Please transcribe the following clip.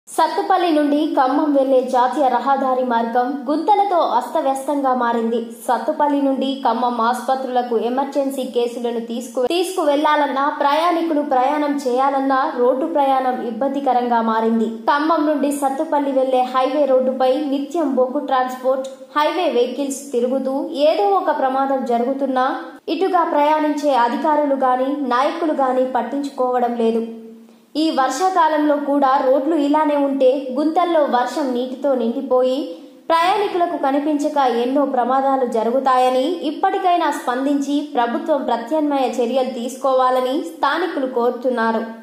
సత్తుపల్లి నుండి ఖమ్మం వెళ్లే జాతీయ రహదారి మార్గం గుంతలతో అస్తవ్యస్తంగా మారింది. సత్తుపల్లి నుండి ఖమ్మం ఆసుపత్రులకు ఎమర్జెన్సీ కేసులను తీసుకువెళ్లాలన్నా, ప్రయాణికులు ప్రయాణం చేయాలన్నా రోడ్డు ప్రయాణం ఇబ్బందికరంగా మారింది. ఖమ్మం నుండి సత్తుపల్లి వెళ్లే హైవే రోడ్డుపై నిత్యం బొగ్గు ట్రాన్స్పోర్ట్, హైవే వెహికల్స్ తిరుగుతూ ఏదో ఒక ప్రమాదం జరుగుతున్నా ఇటుగా ప్రయాణించే అధికారులు గాని, నాయకులు గాని పట్టించుకోవడం లేదు. ఈ వర్షాకాలంలో కూడా రోడ్లు ఇలానే ఉంటే గుంతల్లో వర్షం నీటితో నిండిపోయి ప్రయాణికులకు కనిపించక ఎన్నో ప్రమాదాలు జరుగుతాయని ఇప్పటికైనా స్పందించి ప్రభుత్వం ప్రత్యామ్నాయ చర్యలు తీసుకోవాలని స్థానికులు కోరుతున్నారు.